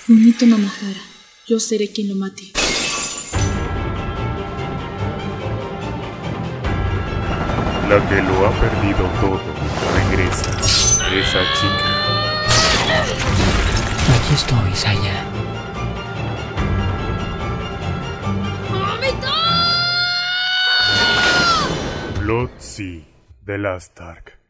Bonito no Mahara, yo seré quien lo mate. La que lo ha perdido todo, regresa. Esa chica. Aquí estoy, Saya. Blood Sea, The Last Ark.